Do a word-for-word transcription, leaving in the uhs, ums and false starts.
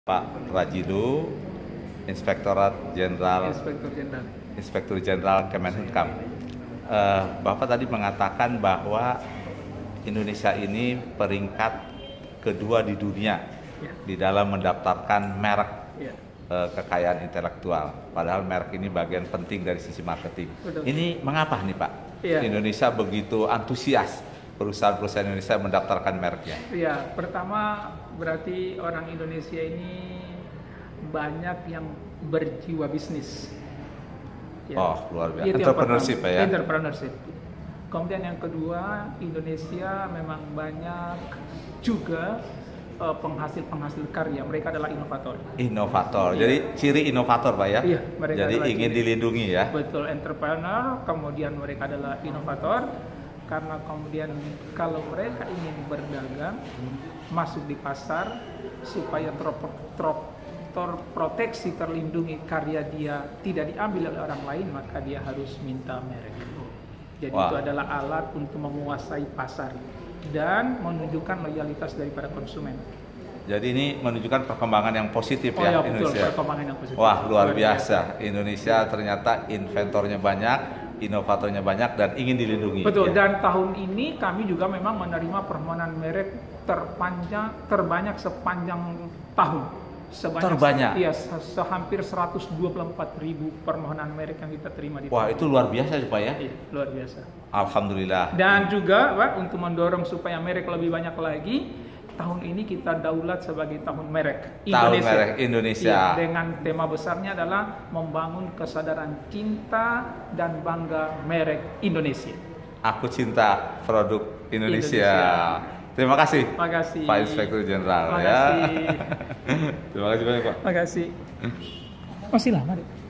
Pak Rajidu, Inspektorat Jenderal Inspektur Jenderal Inspektur Jenderal Kemenhukam. Uh, Bapak tadi mengatakan bahwa Indonesia ini peringkat kedua di dunia ya. di dalam mendaftarkan merek ya. uh, kekayaan intelektual. Padahal merek ini bagian penting dari sisi marketing. Betul. Ini mengapa nih Pak? ya. Indonesia begitu antusias perusahaan-perusahaan Indonesia mendaftarkan mereknya? Ya, pertama berarti orang Indonesia ini banyak yang berjiwa bisnis. Ya. Oh, luar biasa. Itu Entrepreneurship ya? Entrepreneurship. Kemudian yang kedua, Indonesia memang banyak juga uh, penghasil-penghasil karya. Mereka adalah inovator. Inovator. Ya. Jadi ciri inovator Pak ya? Iya, mereka Jadi ingin ciri. dilindungi ya? Betul, entrepreneur, kemudian mereka adalah inovator. Karena kemudian kalau mereka ingin berdagang, masuk di pasar, supaya terproteksi, terlindungi karya dia tidak diambil oleh orang lain, maka dia harus minta merek. Jadi wow. Itu adalah alat untuk menguasai pasar dan menunjukkan loyalitas daripada konsumen. Jadi ini menunjukkan perkembangan yang positif oh, ya, ya betul, Indonesia. Perkembangan yang positif. Wah, luar biasa. biasa. Indonesia ternyata inventornya banyak, inovatornya banyak dan ingin dilindungi. Betul. Ya. Dan tahun ini kami juga memang menerima permohonan merek terpanjang terbanyak sepanjang tahun. Sebanyak terbanyak. Iya, se hampir seratus dua puluh empat ribu permohonan merek yang kita terima di Wah, tahun itu luar biasa Pak ya? Iya, luar biasa. Alhamdulillah. Dan juga Pak, untuk mendorong supaya merek lebih banyak lagi, tahun ini kita daulat sebagai tahun merek Indonesia. Tahun merek Indonesia. Iya, dengan tema besarnya adalah membangun kesadaran cinta dan bangga merek Indonesia. Aku cinta produk Indonesia. Indonesia. Terima kasih, Terima kasih Pak Inspektur Jenderal. Terima ya. kasih. Terima kasih banyak Pak. Terima kasih. Masih lama deh.